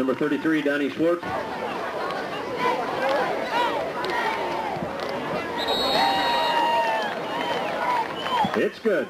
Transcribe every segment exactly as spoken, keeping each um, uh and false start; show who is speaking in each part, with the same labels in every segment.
Speaker 1: Number thirty-three, Donnie Schwartz. It's good.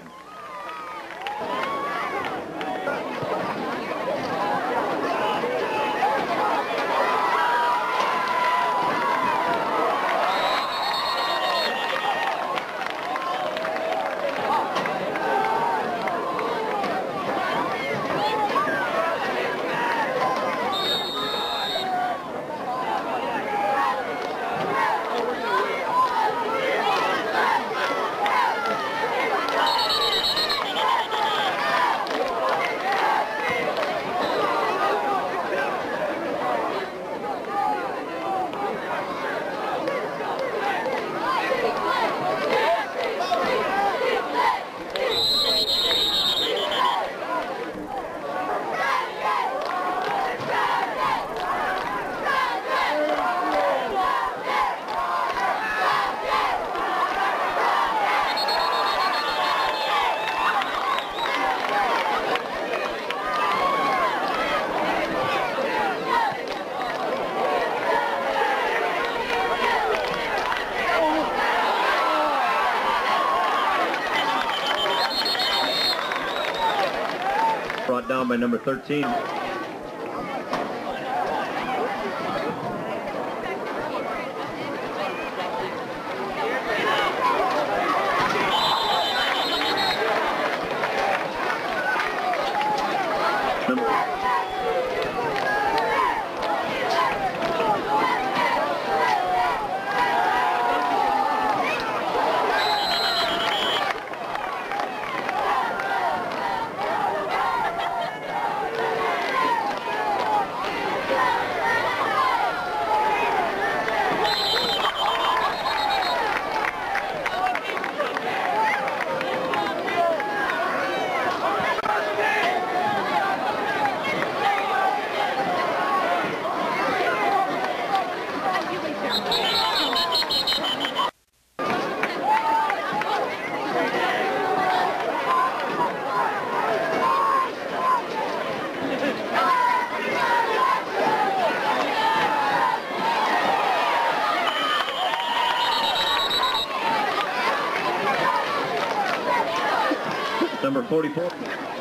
Speaker 1: Brought down by number thirteen. Number forty-four.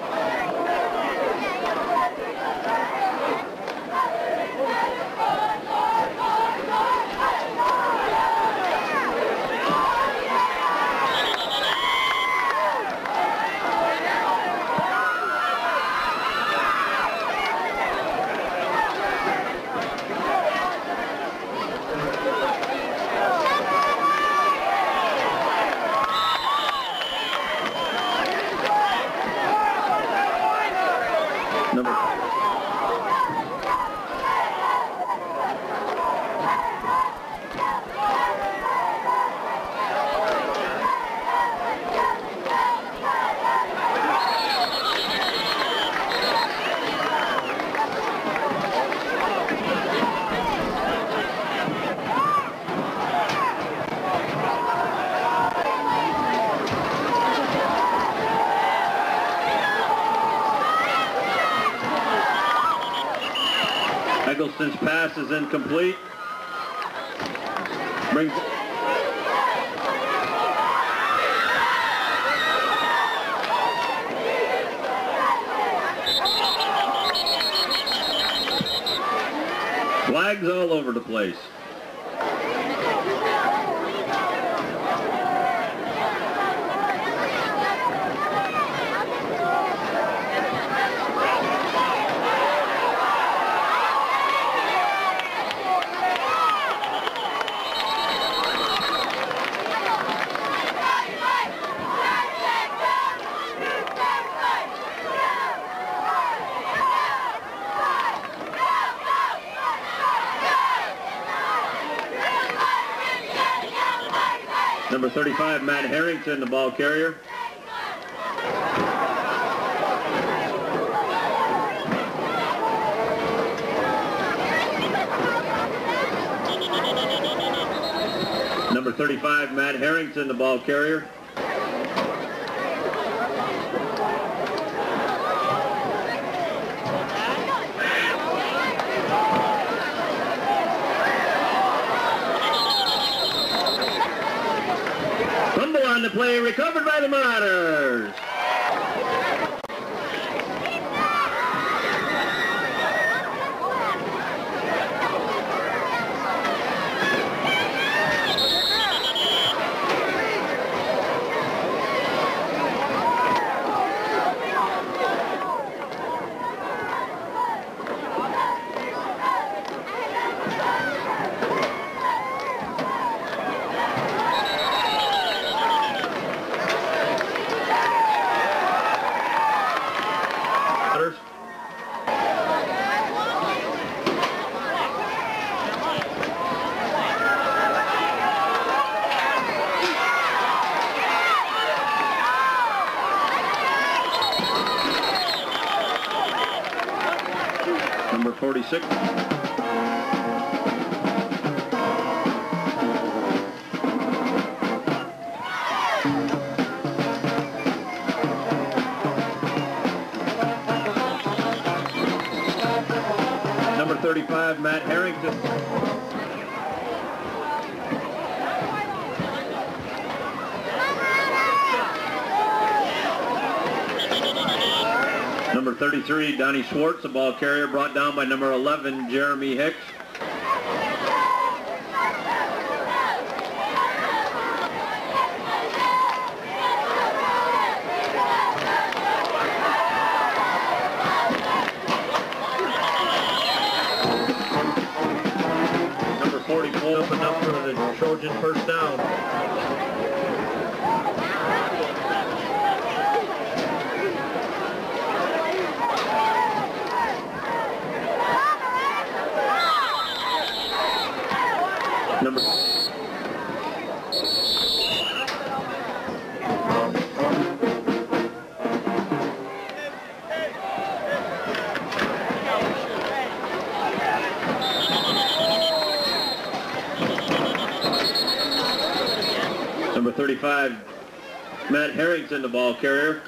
Speaker 1: Eggleston's pass is incomplete. Brings flags all over the place. Number thirty-five, Matt Harrington, the ball carrier. Number thirty-five, Matt Harrington, the ball carrier. recovered by the Marauders. Number forty-six. Number thirty-five, Matt Harrington. Number thirty-three, Donnie Schwartz, the ball carrier, brought down by number eleven, Jeremy Hicks. Number forty-four, opened up for the Trojan first down. Number Number thirty-five, Matt Harrington, the ball carrier.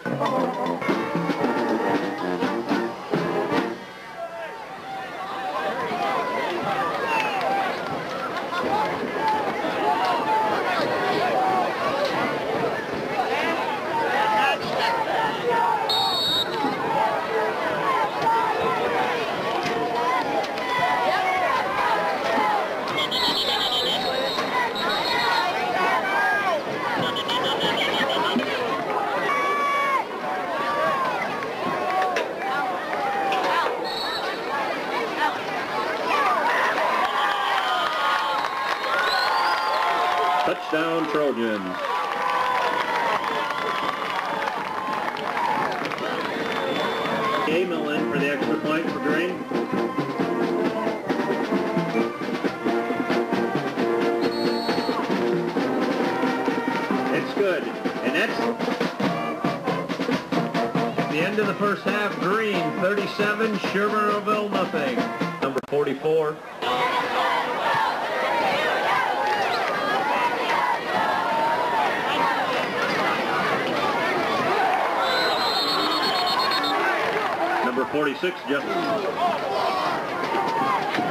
Speaker 1: Touchdown, Trojans. Gamel in for the extra point for Green. It's good. And that's the end of the first half. Green thirty-seven, Shermerville nothing. Number forty-four. Number forty-six, Jeff.